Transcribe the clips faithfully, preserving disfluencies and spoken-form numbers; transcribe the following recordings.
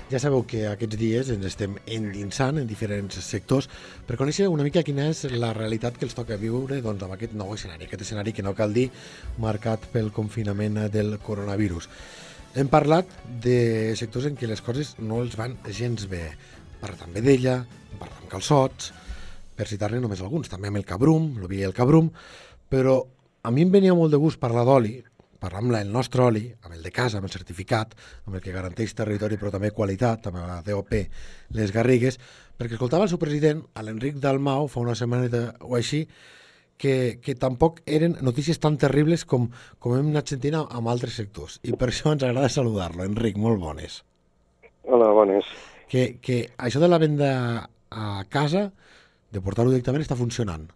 Ja sabeu que aquests dies ens estem endinsant en diferents sectors per conèixer una mica quina és la realitat que els toca viure doncs, amb aquest nou escenari, aquest escenari que no cal dir marcat pel confinament del coronavirus. Hem parlat de sectors en què les coses no els van gens bé. Parlat amb vedella, parlat amb calçots, per citar-ne només alguns, també amb el cabrum, l'oví i el cabrum, però a mi em venia molt de gust parlar d'oli, parlar amb el nostre oli, amb el de casa, amb el certificat, amb el que garanteix territori però també qualitat, amb la D O P Les Garrigues, perquè escoltava el seu president, l'Enric Dalmau, fa una setmana o així, que, que tampoc eren notícies tan terribles com, com hem anat sentint amb altres sectors. I per això ens agrada saludar-lo. Enric, molt bones. Hola, bones. Que, que això de la venda a casa, de portar-ho directament, està funcionant.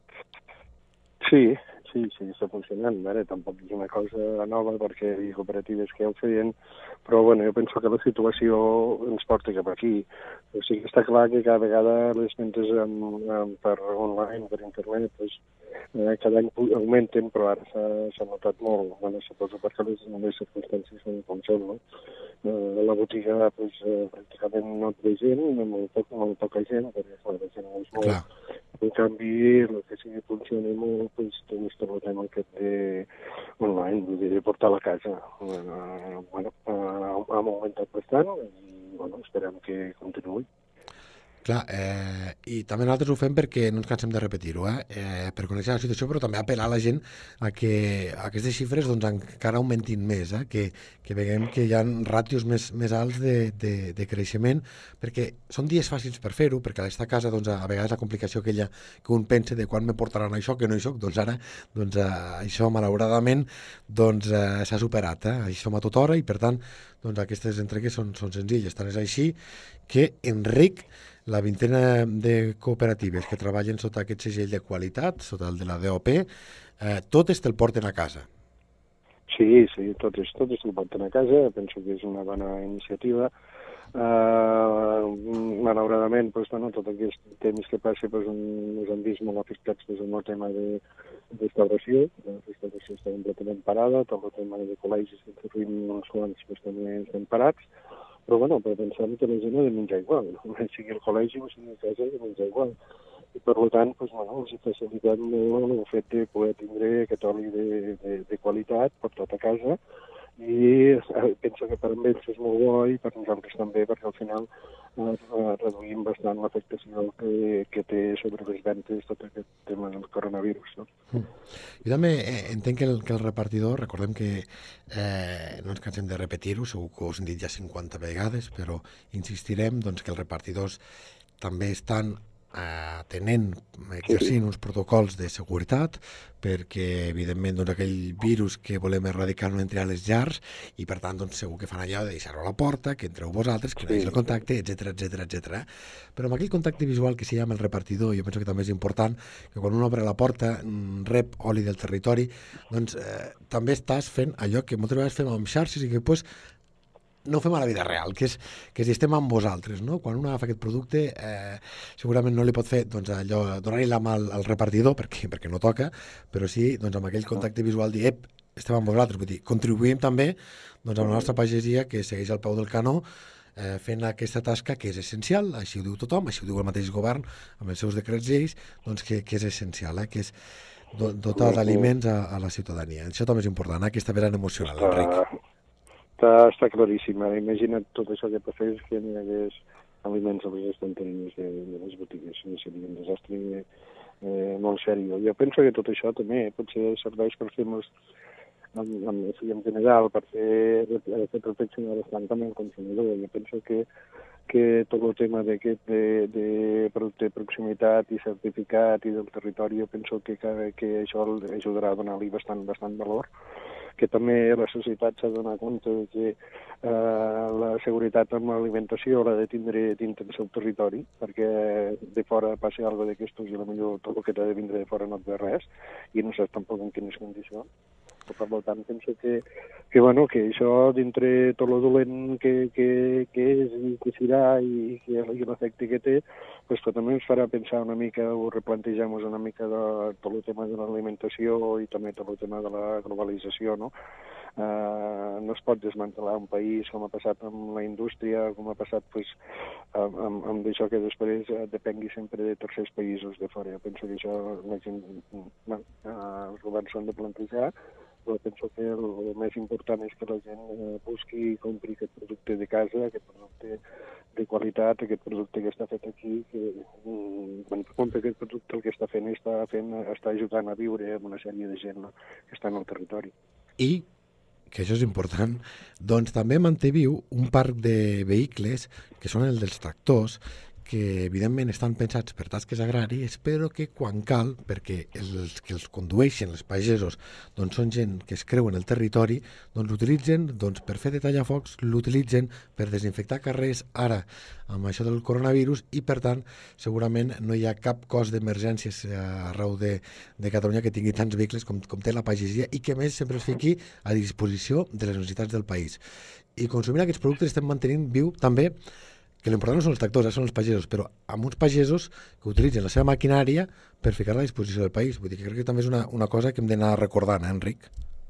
Sí, sí, sí, està funcionant. Ara, tampoc és una cosa nova perquè hi ha cooperatives que ja ho feien, però bueno, jo penso que la situació ens porta cap aquí. O sigui, està clar que cada vegada les ventes en, en, per online, per internet, pues, eh, cada any augmenten, però ara s'ha notat molt. Bueno, suposo perquè les, les circumstàncies són com són, no? Eh, la botiga pues, eh, pràcticament no té gent, molt, poc, molt poca gent, perquè la gent no és molt... Clar. En canvi, el que sí que funciona molt, doncs, doncs tot el tema aquest de online, vull dir, de portar a la casa. Uh, bueno, uh, hem augmentat bastant i, bueno, esperem que continuï. Clar, eh, i també nosaltres ho fem perquè no ens cansem de repetir-ho, eh? Eh, per conèixer la situació, però també apel·lar a la gent a que aquestes xifres doncs, encara augmentin més, eh? que, que veiem que hi ha ràtios més, més alts de, de, de creixement, perquè són dies fàcils per fer-ho, perquè a l'estar a casa doncs, a vegades la complicació aquella que un pensa de quan me portaran això, que no hi soc, doncs ara doncs, eh, això malauradament doncs, eh, s'ha superat, eh? Això som a tota hora i per tant doncs, aquestes entregues són, són senzilles, tant és així que Enric, la vintena de cooperatives que treballen sota aquest segell de qualitat, sota el de la D O P, eh, totes te'l porten a casa. Sí, sí, totes, totes te'l porten a casa, penso que és una bona iniciativa. Uh, malauradament, pues, bueno, tot aquest temps que passa pues, ens han vist molt afectats pues, amb el tema de restauració. La restauració està completament parada, tot el tema de col·legis que tenim uns quants pues, també estan parats. Però, bueno, però pensem que la gent ha de menjar igual, no? Sigui el col·legi o sigui a casa, ha de menjar igual. I, per tant, pues, bueno, els ha facilitat molt el fet de poder tindre aquest oli de, de, de qualitat per tot a casa, i eh, penso que per ells és molt bo i per nosaltres també, perquè al final eh, reduïm bastant l'afectació que, que té sobre les ventes tot aquest tema del coronavirus. No? Mm. Jo també eh, entenc que el, que el repartidor, recordem que eh, no ens cansem de repetir-ho, segur que ho hem dit ja cinquanta vegades, però insistirem doncs, que els repartidors també estan eh, tenent, exercint uns protocols de seguretat perquè, evidentment, doncs, aquell virus que volem erradicar no entri a les llars i, per tant, doncs, segur que fan allò de deixar-ho a la porta, que entreu vosaltres, que no hi hagi el contacte, etcètera, etcètera, etcètera. Però amb aquell contacte visual que s'hi ha amb el repartidor, jo penso que també és important que quan un obre la porta, rep oli del territori, doncs eh, també estàs fent allò que moltes vegades fem amb xarxes i que després no ho fem a la vida real, que és que si estem amb vosaltres, no? Quan un agafa aquest producte, eh, segurament no li pot fer doncs, allò, donar-li la mà al, al repartidor, perquè, perquè no toca, però sí, doncs, amb aquell contacte visual dir, ep, estem amb vosaltres, vull dir, contribuïm també doncs, amb la nostra pagesia que segueix al peu del canó, eh, fent aquesta tasca que és essencial, així ho diu tothom, així ho diu el mateix govern, amb els seus decrets lleis, doncs que, que és essencial, eh, que és dotar d'aliments a, a la ciutadania. Això també és important, eh, aquesta vessant emocional, Enric. Està, està claríssim. Imagina't tot això que passés, que n'hi hagués aliments a les estanteries de, de les botigues. Seria un desastre eh, molt seriós. Jo penso que tot això també potser serveix per fer més en, en, en general, per fer, fer reflexionar bastant també el consumidor. Jo penso que, que tot el tema d'aquest de, de producte de proximitat i certificat i del territori, jo penso que, que, que això ajudarà a donar-li bastant, bastant valor, que també la societat s'ha donat compte que eh, la seguretat amb l'alimentació l'ha de tindre dintre del seu territori, perquè de fora passi alguna cosa d'aquestos i potser tot el que t'ha de vindre de fora no et ve res, i no saps tampoc en quines condicions. Per tant, penso que, que, bueno, que això, dintre tot el dolent que, que, que és i que serà i, i l'efecte que té, pues, també ens farà pensar una mica o replantejar-nos una mica de tot el tema de l'alimentació i també tot el tema de la globalització, no? Uh, no es pot desmantelar un país com ha passat amb la indústria, com ha passat pues, amb, amb, amb això que després uh, depengui sempre de tercers països de fora. Jo penso que això la gent, bueno, uh, els governs s'han de plantejar, però penso que el, el més important és que la gent uh, busqui i compri aquest producte de casa, aquest producte de qualitat, aquest producte que està fet aquí, que um, quan compra aquest producte el que està fent està, fent, està ajudant a viure amb una sèrie de gent, no?, que està en el territori. I que això és important, doncs també manté viu un parc de vehicles que són el dels tractors, que evidentment estan pensats per tasques agràries, però que quan cal, perquè els que els condueixen, els pagesos, doncs són gent que es creuen el territori, doncs l'utilitzen doncs, per fer de tallafocs, l'utilitzen per desinfectar carrers ara amb això del coronavirus i, per tant, segurament no hi ha cap cos d'emergències arreu de, de Catalunya que tingui tants vehicles com, com té la pagesia i que, a més, sempre es fiqui a disposició de les necessitats del país. I consumint aquests productes estem mantenint viu també que l'important no són els tractors, eh, són els pagesos, però amb uns pagesos que utilitzen la seva maquinària per ficar-la a disposició del país. Vull dir que crec que també és una, una cosa que hem d'anar recordant, eh, Enric?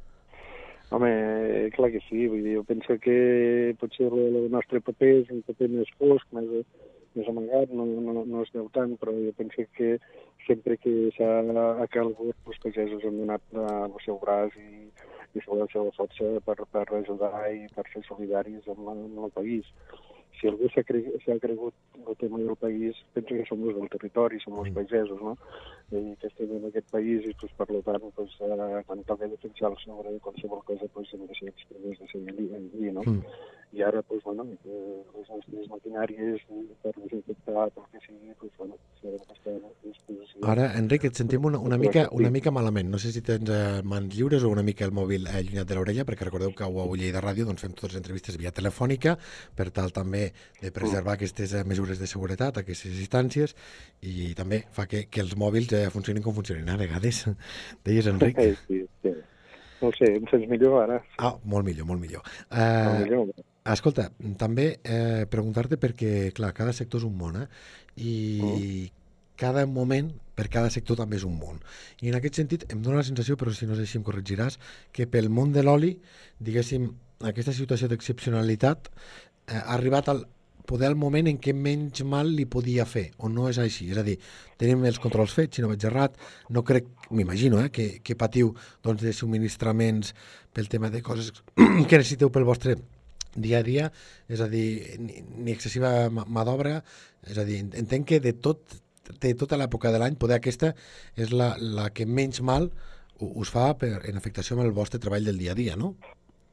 Home, clar que sí, vull dir, jo penso que potser el, el nostre paper és un paper més fosc, més, més amagat, no, no, no es veu tant, però jo penso que sempre que s'ha calgut, els pagesos han donat el seu braç i, i la seva força per, per ajudar i per ser solidaris amb, amb el país. Si algú s'ha cre ha cregut el tema del país, penso que som els del territori, som els pagesos, no? I que estem en aquest país i, pues, per tant, pues, eh, quan toca defensar el sobre de qualsevol cosa, pues, hem de ser els primers de ser allí, no? Mm. I ara, pues, bueno, eh, les nostres maquinàries per desinfectar, pel que sigui, pues, bueno, sabem que estem a disposició. Ara, Enric, et sentim una, una, mica, una mica malament. No sé si tens eh, mans lliures o una mica el mòbil eh, allunyat de l'orella, perquè recordeu que a U A U Lleida Ràdio doncs, fem totes les entrevistes via telefònica, per tal també de preservar aquestes eh, mesures de seguretat, aquestes distàncies, i també fa que, que els mòbils eh, funcionin com funcionin a vegades. Deies, Enric? Sí, sí. No sé, em sents millor ara? Ah, molt millor, molt millor. Eh, molt millor. Escolta, també eh, preguntar-te perquè, clar, cada sector és un món, eh? I mm. cada moment per cada sector també és un món. I en aquest sentit em dóna la sensació, però si no és així em corregiràs, que pel món de l'oli, diguéssim, aquesta situació d'excepcionalitat eh, ha arribat al poder al moment en què menys mal li podia fer, o no és així? És a dir, tenim els controls fets, si no vaig errat, no crec, m'imagino, eh, que, que patiu doncs, de subministraments pel tema de coses que necessiteu pel vostre dia a dia, és a dir, ni, ni excessiva mà d'obra, és a dir, entenc que de tot, de tota l'època de l'any, poder aquesta és la, la que menys mal us fa per, en afectació amb el vostre treball del dia a dia, no?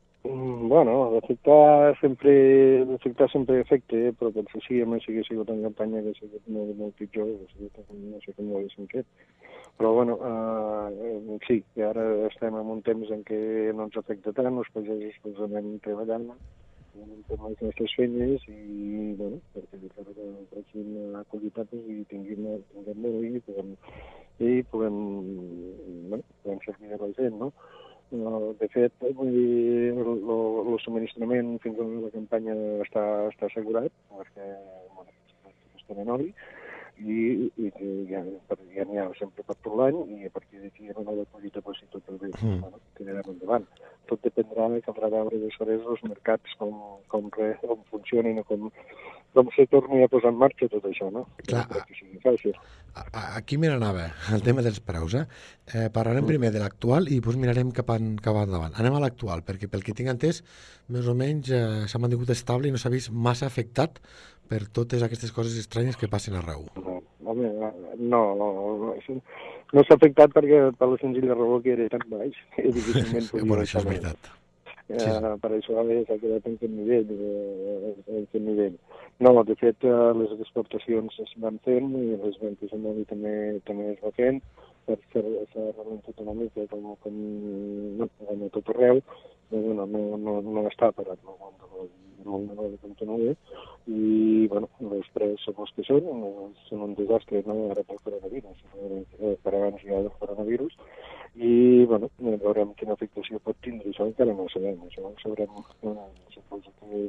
Bueno, d'afectar sempre, d'afectar sempre afecta, però potser sí, a més si hagués sigut en campanya que ha sigut molt, molt pitjor, no sé com ho haguéssim fet. Però, bueno, uh, sí, que ara estem en un temps en què no ens afecta tant, els pagesos pues, anem treballant, anem fent les nostres feines i, bueno, perquè encara que facin la qualitat i tinguem, tinguem molt i puguem, i puguem, bueno, puguem servir a la gent, no? Uh, de fet, vull dir, el, el, el subministrament fins a la campanya està, està assegurat, perquè bueno, estem en oli, i, i que ja, ja n'hi ha sempre per tot l'any, i a partir d'aquí la nova collita pues, si tot el bé, mm. bueno, tirarem endavant. Tot dependrà, caldrà veure després els mercats com, com, re, com funcionin o com, com se torni a posar en marxa tot això, no? Clar, no que sigui fàcil. Aquí me n'anava, el tema dels preus, eh? eh parlarem mm. primer de l'actual i després mirarem cap, en, cap endavant. Anem a l'actual, perquè pel que tinc entès, més o menys eh, s'ha mantingut estable i no s'ha vist massa afectat per totes aquestes coses estranyes que passen arreu. No, home, no, no, no, no s'ha afectat perquè per la senzilla raó que era tan baix. Sí, bueno, això és veritat. Eh, sí. Per això s'ha quedat en aquest nivell, eh, en aquest nivell. No, de fet, eh, les exportacions es van fent i les ventes en oli també, també es va fent per fer la realitat una mica com, com, no, com a tot arreu, però no, no, no, no està parat el món de l'oli. El món de l'oli continua i, bueno, els preus són els que són, són un desastre, no ara pel coronavirus, per abans ja del coronavirus, i, bueno, veurem quina afectació pot tindre, això encara no ho sabem, això ho sabrem, no, suposo que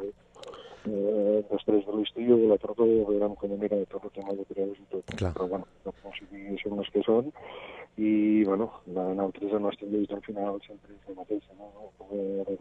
eh, després de l'estiu, la tardor, veurem com anirà tot el tema de preus i tot, clar. Però, bueno, no sigui, són els que són, i, bueno, nosaltres, la nostra llei al final sempre és la mateixa, no? Poder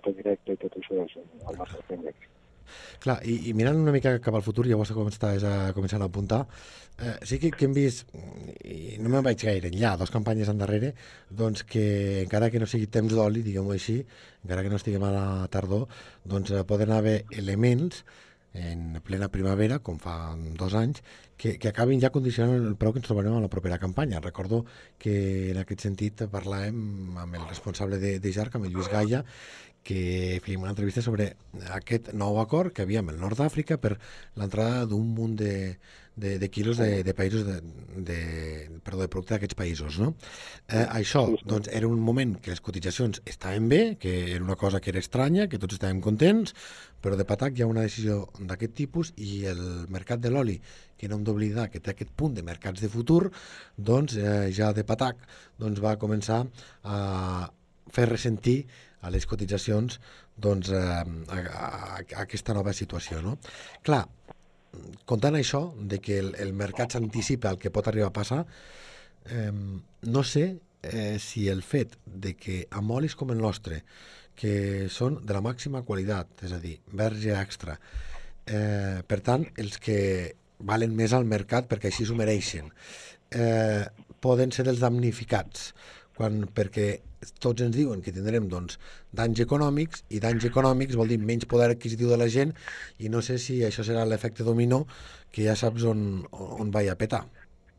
transporta directe i tot això és el nostre primer. Clar, i, i mirant una mica cap al futur, llavors com estàs a començar a apuntar, eh, sí que, que hem vist, i no me'n vaig gaire enllà, dos campanyes endarrere, doncs que encara que no sigui temps d'oli, diguem-ho així, encara que no estiguem a la tardor, doncs eh, poden haver elements en plena primavera, com fa dos anys, que, que acabin ja condicionant el preu que ens trobarem a la propera campanya. Recordo que en aquest sentit parlàvem amb el responsable de, de Jarc, amb el Lluís Gaia, que fèiem una entrevista sobre aquest nou acord que havia amb el nord d'Àfrica per l'entrada d'un munt de, de, de quilos de, de països de, de, perdó, de producte d'aquests països, no? Eh, això, doncs, era un moment que les cotitzacions estaven bé, que era una cosa que era estranya, que tots estàvem contents, però de patac hi ha una decisió d'aquest tipus i el mercat de l'oli, que no hem d'oblidar que té aquest punt de mercats de futur, doncs eh, ja de patac doncs, va començar a fer ressentir a les cotitzacions doncs, eh, a, a, a aquesta nova situació. No? Clar, comptant això, de que el, el mercat s'anticipa al que pot arribar a passar, eh, no sé eh, si el fet de que amb olis com el nostre, que són de la màxima qualitat, és a dir, verge extra, eh, per tant, els que valen més al mercat perquè així s'ho mereixen, eh, poden ser els damnificats, quan, perquè tots ens diuen que tindrem doncs, danys econòmics, i danys econòmics vol dir menys poder adquisitiu de la gent, i no sé si això serà l'efecte dominó, que ja saps on, on vaig a petar.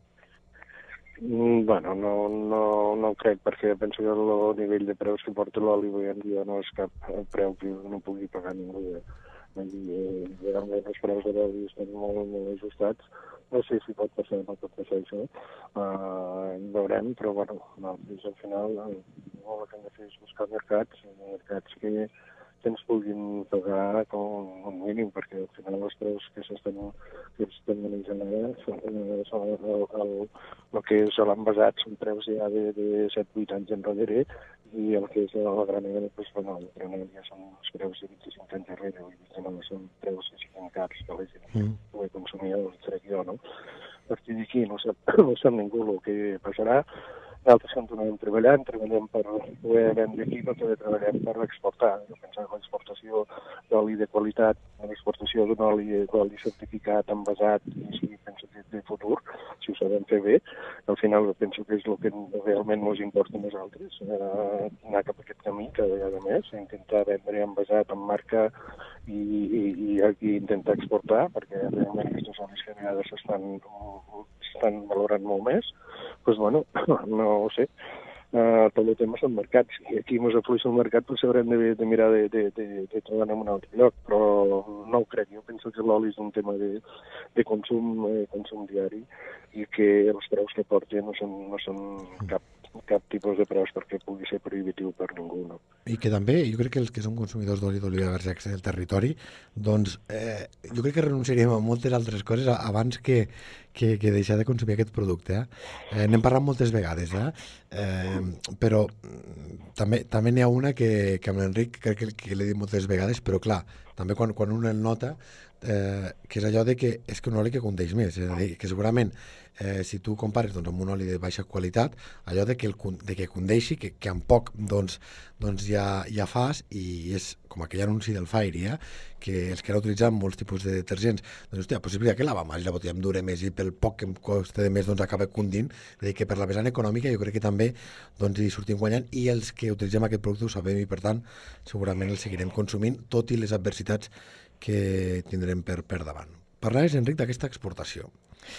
Mm, bueno, no, no, no crec, perquè penso que el nivell de preus que porta l'oli avui en dia no és cap preu que no pugui pagar ningú. Eh, realment els preus de l'oli estan molt, molt ajustats. No sé si pot passar o no pot passar això. Uh, veurem, però bueno, no, fins al final el que hem de fer és buscar mercats, mercats que, que ens puguin pagar com un mínim, perquè al final els preus que s'estan que estan manejant ara són, són el, el, el, el que és l'envasat, són preus ja de, de set vuit anys enrere, i el que és la granera, doncs, bueno, la granera ja són els preus de vint-i-cinc anys enrere, vull dir que no són preus que siguin cars, que la gent mm. pugui consumir, els crec jo, no? A partir d'aquí no sap, no sap ningú el que passarà. Nosaltres continuem treballant, treballem per poder vendre aquí, però també treballem per exportar. Jo penso que l'exportació d'oli de qualitat, l'exportació d'un oli d'oli certificat, envasat, i sí, penso que de futur, si ho sabem fer bé, al final penso que és el que realment ens importa a nosaltres, eh, anar cap a aquest camí cada vegada més, intentar vendre envasat amb marca i, i, i, i intentar exportar, perquè realment aquestes olis que a vegades s'estan estan valorant molt més, doncs, bueno, no ho sé. Uh, tot el tema són mercats. I aquí ens afluixa el mercat, doncs haurem de, de mirar de, de, de, de trobar en un altre lloc, però no ho crec. Jo penso que l'oli és un tema de, de consum, eh, consum diari, i que els preus que porten no són, no són cap, cap tipus de preus perquè pugui ser prohibitiu per ningú, no? I que també, jo crec que els que som consumidors d'oli d'oliva verge extra del territori, doncs eh, jo crec que renunciaríem a moltes altres coses abans que, que, que deixar de consumir aquest producte. Eh? Eh, N'hem parlat moltes vegades, eh? Eh, però també també n'hi ha una que, que amb l'Enric crec que, que l'he dit moltes vegades, però clar, també quan, quan un el nota, eh, que és allò de que és que un oli que condeix més, és a dir, que segurament eh, si tu compares doncs, amb un oli de baixa qualitat, allò de que, el, de que condeixi, que, que amb poc doncs, doncs ja, ja fas, i és com aquell anunci del Fairy, eh, que els que era utilitzant molts tipus de detergents, doncs hòstia, pues és veritat que lava més i la botella em dura més i pel poc que em costa de més doncs acaba condint, és a dir, que per la vessant econòmica jo crec que també doncs, hi sortim guanyant, i els que utilitzem aquest producte ho sabem i per tant segurament el seguirem consumint, tot i les adversitats que tindrem per, per davant. Parlaves, Enric, d'aquesta exportació.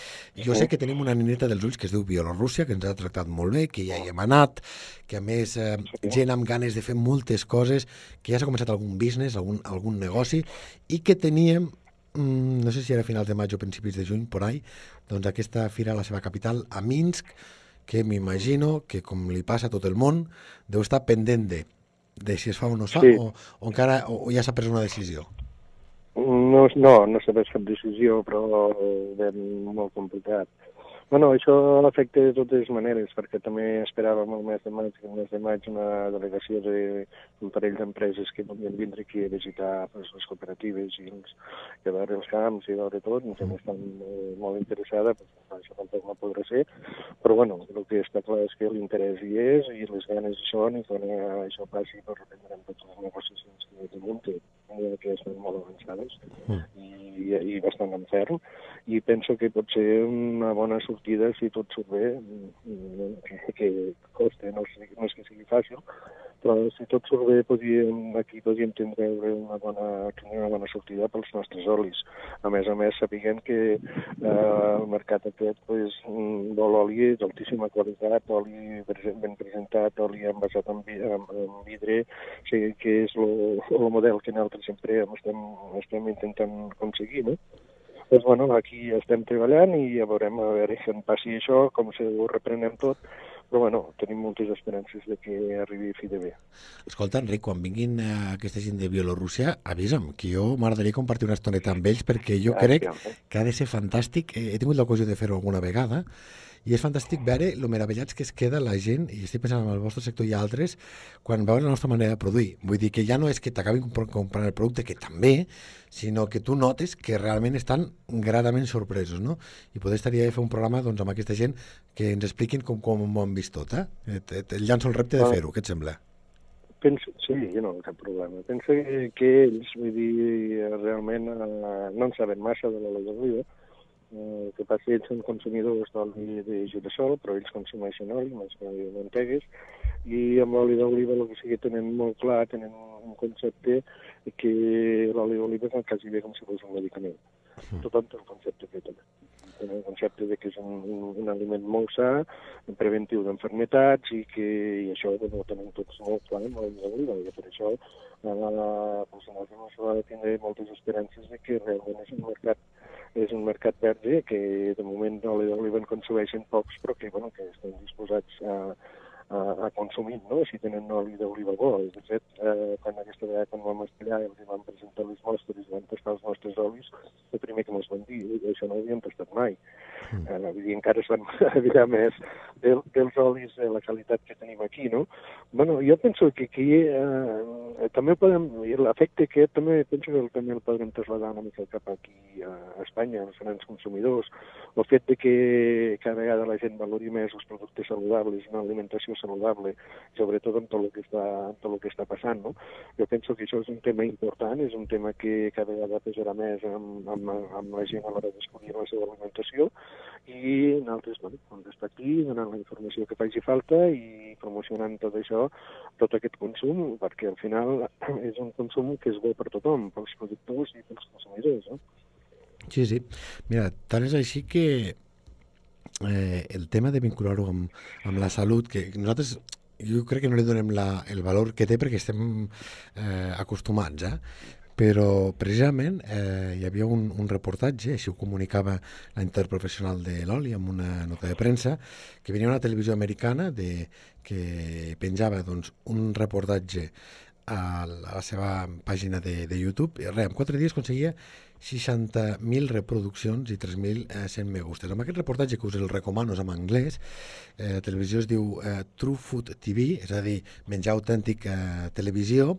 Jo sé que tenim una nineta dels ulls que es diu Bielorússia, que ens ha tractat molt bé, que ja hi hem anat, que a més eh, gent amb ganes de fer moltes coses, que ja s'ha començat algun business, algun, algun negoci, i que teníem, mmm, no sé si era a finals de maig o principis de juny, por ahí, doncs aquesta fira a la seva capital, a Minsk, que m'imagino que, com li passa a tot el món, deu estar pendent de, de si es fa o no es fa, sí. o, o encara o, o ja s'ha pres una decisió. No, no, no s'ha pres cap decisió, però ben molt complicat. Bueno, això afecta de totes maneres, perquè també esperàvem el mes de maig, el mes de maig una delegació d'un parell d'empreses que volien vindre aquí a visitar pues, les cooperatives i, els, i a veure els camps i a veure tot, ens hem estat molt, molt interessada, però això tampoc no podrà ser, però bueno, el que està clar és que l'interès hi és i les ganes hi són, i quan això passi doncs reprendrem totes les negociacions saps? Mm. I, i bastant en ferm, i penso que pot ser una bona sortida si tot surt bé, que, que costa, no, no és que sigui fàcil, però si tot surt bé podríem, aquí podríem tindre una bona, una bona sortida pels nostres olis. A més a més, sapiguem que eh, el mercat aquest pues, vol oli d'altíssima qualitat, oli ben presentat, oli envasat en, en, en vidre, o sigui que és el model que nosaltres sempre estem, estem intentant aconseguir, no? Doncs, bueno, aquí estem treballant i ja veurem a veure si en passi això, com si ho reprenem tot, però, bueno, tenim moltes esperances de que arribi a fi de bé. Escolta, Enric, quan vinguin eh, aquesta gent de Bielorússia, avisa'm, que jo m'agradaria compartir una estoneta amb ells, perquè jo crec que ha de ser fantàstic. He tingut l'ocasió de fer-ho alguna vegada, i és fantàstic veure lo meravellats que es queda la gent, i estic pensant en el vostre sector i altres, quan veuen la nostra manera de produir. Vull dir que ja no és que t'acabin comprant el producte, que també, sinó que tu notes que realment estan gratament sorpresos, no? I poder estaria bé fer un programa doncs, amb aquesta gent que ens expliquin com, com ho han vist tot, eh? Et, et, et llanço el repte de fer-ho, què et sembla? Penso, sí, no, cap problema. Penso que ells, vull dir, realment eh, no en saben massa de l'oli d'oliva. El que passa que ells són consumidors d'oli de girassol, però ells consumeixen oli, més que oli de mantegues, i amb l'oli d'oliva el que sí que tenen molt clar, tenen un concepte que l'oli d'oliva és quasi bé com si fos un medicament. Tothom té el concepte que tenen. Tenen el concepte de que és un, un, un aliment molt sa, preventiu d'enfermetats, i que i això ho tenen tots molt clar amb l'oli d'oliva, i per això la persona que va tindre moltes esperances de que realment és un mercat és un mercat verge que de moment l'oli d'oliva en consumeixen pocs, però que, bueno, que estan disposats a, a, a consumir, no? Si tenen oli d'oliva bo. De fet, eh, quan aquesta vegada quan vam estar allà i vam presentar les mostres i vam tastar els nostres olis, el primer que ens van dir, això no ho havíem tastat mai. Eh, vull dir, encara es van mirar més del, dels olis de la qualitat que tenim aquí, no? Bueno, jo penso que aquí eh, també podem, l'efecte aquest també penso que també el podrem traslladar una mica cap aquí a Espanya, als grans consumidors. El fet de que cada vegada la gent valori més els productes saludables, una alimentació saludable, sobretot amb tot el que està, amb tot el que està passant, no? Jo penso que això és un tema important, és un tema que cada vegada pesarà més amb, amb, amb la gent a l'hora d'escollir la seva alimentació, i nosaltres, bueno, hem d'estar aquí donant la informació que faci falta i promocionant tot això, tot aquest consum, perquè al final és un consum que és bo per tothom, pels productors i pels consumidors, no? Sí, sí. Mira, tant és així que eh, el tema de vincular-ho amb, amb la salut, que nosaltres jo crec que no li donem la, el valor que té perquè estem eh, acostumats, eh? Però precisament eh, hi havia un, un reportatge, així ho comunicava la interprofessional de l'oli amb una nota de premsa, que venia una televisió americana de, que penjava doncs, un reportatge a la seva pàgina de, de YouTube, i res, en quatre dies aconseguia seixanta mil reproduccions i tres mil cent me gustes. Amb aquest reportatge, que us el recomano, és en anglès, eh, la televisió es diu eh, True Food T V, és a dir, menjar autèntic eh, televisió.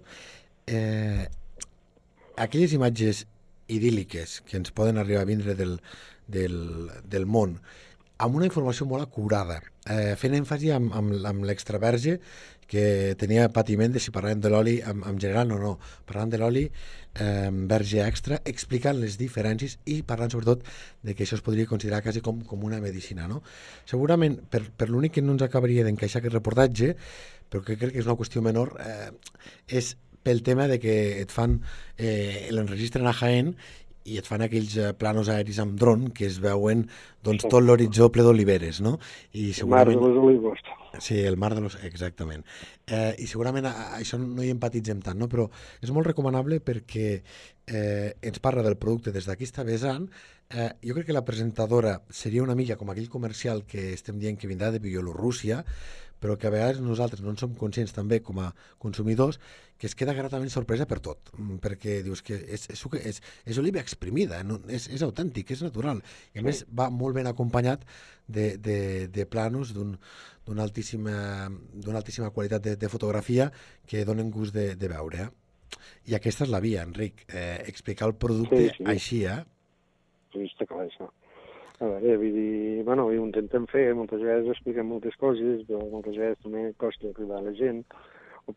Eh, aquelles imatges idíl·liques que ens poden arribar a vindre del, del, del món, amb una informació molt acurada, eh, fent èmfasi amb, amb, amb l'extraverge, que tenia patiment de si parlàvem de l'oli en, en general o no. Parlant de l'oli eh, verge extra, explicant les diferències i parlant sobretot de que això es podria considerar quasi com, com una medicina, no? Segurament, per, per l'únic que no ens acabaria d'encaixar aquest reportatge, però que crec que és una qüestió menor, eh, és pel tema de que et fan, eh, l'enregistren a Jaén i et fan aquells eh, planos aeris amb dron que es veuen doncs, tot l'horitzó ple d'oliveres, no? I segurament... El mar de les olives. Sí, el mar de los... Exactament. Eh, I segurament a, a això no hi empatitzem tant, no? Però és molt recomanable perquè eh, ens parla del producte des d'aquí està vessant. Eh, jo crec que la presentadora seria una mica com aquell comercial que estem dient que vindrà de Bielorússia, però que a vegades nosaltres no en som conscients també com a consumidors, que es queda gratament sorpresa per tot, perquè dius que és, és, és, és oliva exprimida, no? és, és autèntic, és natural, i a més va molt ben acompanyat de, de, de planos d'un d'una altíssima, d'una altíssima qualitat de, de fotografia que donen gust de, de veure. Eh? I aquesta és la via, Enric, eh, explicar el producte sí, sí. així, eh? Sí, està clar, això. A veure, vull dir, bueno, ho intentem fer, moltes vegades expliquem moltes coses, però moltes vegades també costa arribar a la gent, o per,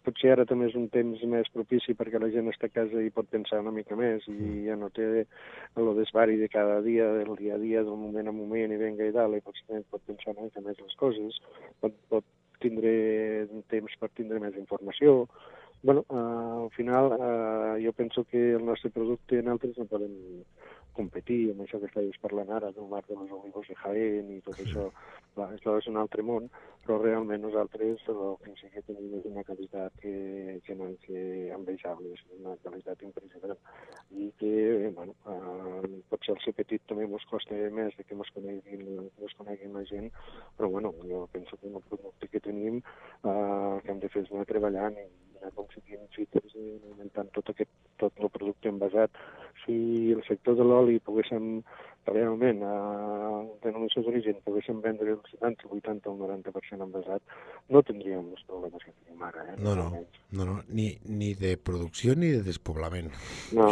potser ara també és un temps més propici perquè la gent està a casa i pot pensar una mica més i ja no té el desvari de cada dia, del dia a dia, del moment a moment i venga i dalt, i potser pot pensar una mica més les coses, pot, pot tindre temps per tindre més informació. Bueno, uh, al final uh, jo penso que el nostre producte en altres no podem competir amb això que estàs parlant ara, del mar de los olivos de Jaén i tot això. Clar, això és un altre món, però realment nosaltres el que sí que tenim és una qualitat que, que no és envejable, és una qualitat impressionant. I que, bueno, uh, potser al ser petit també ens costa més de que ens coneguin, ens coneguin la gent, però bueno, jo penso que el producte que tenim uh, el que hem de fer és anar treballant i aconseguint fites i augmentant tot aquest, tot el producte envasat. Si el sector de l'oli poguéssim realment, a denominació d'origen, poguéssim vendre el setanta, el vuitanta o el noranta per cent envasat, no tindríem els problemes que tenim ara. Eh? No, no, no, no. Ni, ni de producció ni de despoblament. No,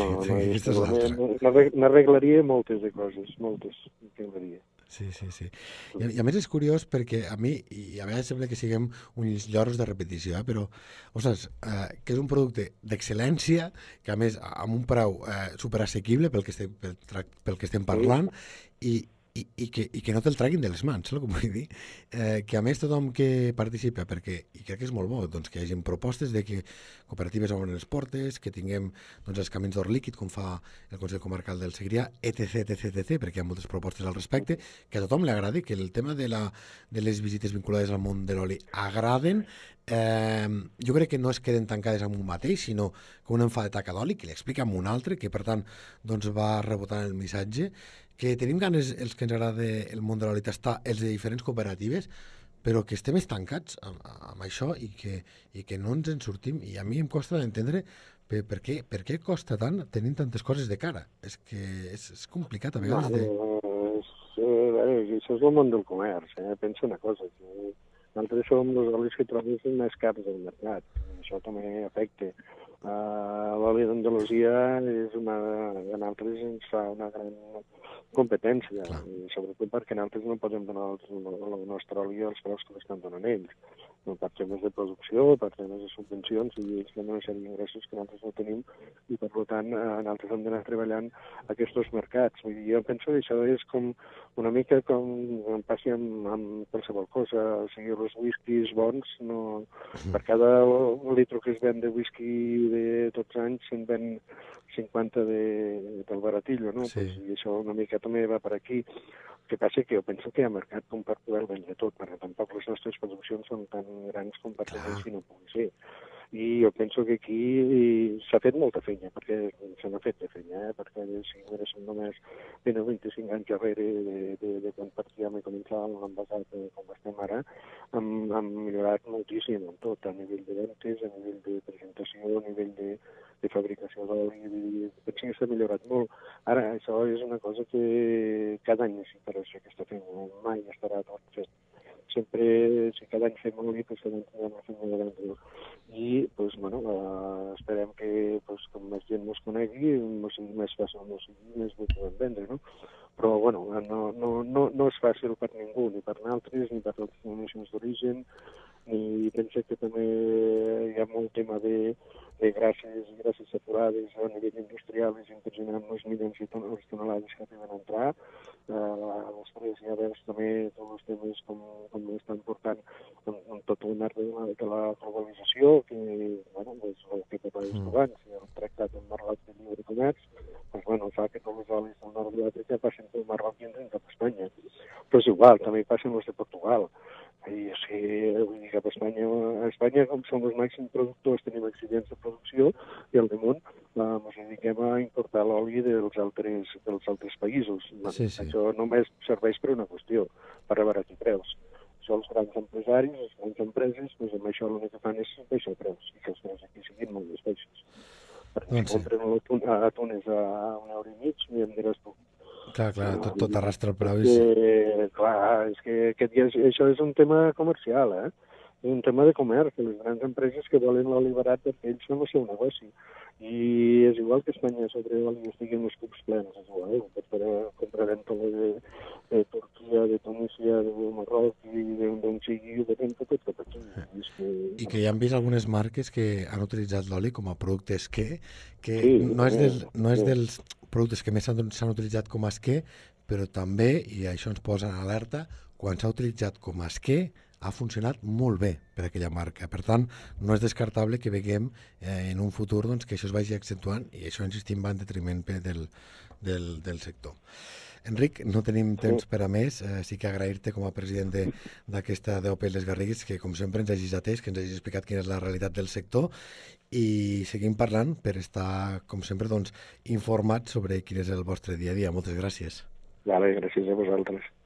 no, n'arreglaria moltes de coses, moltes, n'arreglaria. Sí, sí, sí. I, I a més és curiós perquè a mi, i a vegades sembla que siguem uns lloros de repetició, eh? Però, ostres, eh, que és un producte d'excel·lència, que a més amb un preu eh, superassequible pel que estem, pel, pel que estem parlant, i, i, i, que, i que no te'l treguin de les mans, saps el que vull dir? Eh, que a més tothom que participa, perquè, i crec que és molt bo, doncs, que hi hagi propostes de que cooperatives obren les portes, que tinguem doncs, els camins d'or líquid, com fa el Consell Comarcal del Segrià, etc, etc, etc, perquè hi ha moltes propostes al respecte, que a tothom li agradi, que el tema de, la, de les visites vinculades al món de l'oli agraden. Eh, jo crec que no es queden tancades amb un mateix, sinó que un en fa de taca d'oli, que li explica amb un altre, que per tant doncs, va rebotant el missatge, que tenim ganes, els que ens agrada el món de l'oli, tastar els de diferents cooperatives, però que estem estancats amb, amb això i que, i que no ens en sortim. I a mi em costa d'entendre per, per, què, per què costa tant tenint tantes coses de cara. És que és, és complicat a vegades. De... No, és, eh, això és el món del comerç. Eh? Pensa una cosa, que nosaltres som els olis que trobes més cars del mercat. Això també afecta. Uh, l'oli d'Andalusia és una, a nosaltres ens fa una gran competència, clar. I sobretot perquè nosaltres no podem donar el, el nostre oli als preus que l'estan donant ells. No, per temes de producció, per temes de subvencions, i ells tenen una sèrie d'ingressos que nosaltres no tenim, i per tant nosaltres hem d'anar treballant aquests mercats. Vull dir, jo penso que això és com una mica com em passi amb, amb qualsevol cosa, o sigui, els whiskies bons, no, per cada litro que es ven de whisky de tots anys se'n ven cinquanta de, del baratillo, no? Sí. Pues, i això una mica també va per aquí. El que passa que jo penso que hi ha mercat com per poder vendre tot, perquè tampoc les nostres produccions són tan grans com per poder si no pugui ser. I jo penso que aquí s'ha fet molta feina, perquè se n'ha fet de feina, eh? Perquè si som només vint o vint-i-cinc anys darrere de, de, de quan partíem i començàvem l'envasat eh, com estem ara, hem, hem millorat moltíssim en tot, a nivell de ventes, a nivell de presentació, a nivell de, de fabricació d'oli, penso que s'ha millorat molt. Ara, això és una cosa que cada any s'interessa que està fent, mai estarà tot fet. Sempre, si cada any fem oli, doncs cada any tindrem la feina de vendre. I, doncs, bueno, eh, esperem que, doncs, com més gent ens conegui, no sigui més fàcil, no sigui més bé podem vendre, no? Però, bueno, no, no, no, no és fàcil per ningú, ni per nosaltres, ni per les denominacions d'origen, ni penso que també hi ha molt tema de, de grasses, grasses saturades a nivell industrial, és impressionant els milions de ton tonelades que arriben a entrar. Uh, després ja veus també tots els temes com, com estan portant en, en tot el marc de la, de la globalització, que, bueno, és el que tot és abans, el tractat del Marroc de lliure comerç, doncs, bueno, fa que tots els olis del nord de l'Àfrica passen pel Marroc i entren cap a Espanya. Però és igual, també passen els de Portugal. I, o sigui, vull dir, cap a Espanya, a Espanya, com som els màxims productors, tenim accidents de producció, i al damunt eh, ens dediquem a importar l'oli dels altres, dels altres països. Sí, sí. Això només serveix per una qüestió, per abaratir preus. Això els grans empresaris, les grans empreses, doncs amb això l'únic que fan és baixar preus, i que els preus aquí siguin molt més baixos. Perquè doncs si compren sí. a, a Tunes a un euro i mig, ni em diràs tu. Clar, clar, tot, tot arrastra el preu. Que, clar, és que aquest dia, això és un tema comercial, eh? és un tema de comerç, que les grans empreses que volen l'oli barat perquè ells fan el seu negoci. I és igual que Espanya sobre oli estigui en els cubs plens, és igual, perquè comprarem tot de, de Turquia, de Tunísia, de Marroc i d'on sigui, ho veiem tot cap aquí. Que... I que ja han vist algunes marques que han utilitzat l'oli com a producte esquer, que sí, no és, del, no és sí. dels productes que més s'han utilitzat com a esquer, però també, i això ens posa en alerta, quan s'ha utilitzat com a esquer ha funcionat molt bé per aquella marca. Per tant, no és descartable que veiem eh, en un futur doncs, que això es vagi accentuant i això, insistim, va en detriment del, del, del sector. Enric, no tenim temps per a més, eh, sí que agrair-te com a president d'aquesta d'O P Les Garrigues que com sempre ens hagis atès, que ens hagis explicat quina és la realitat del sector i seguim parlant per estar, com sempre, doncs, informats sobre quin és el vostre dia a dia. Moltes gràcies. Vale, gràcies a vosaltres.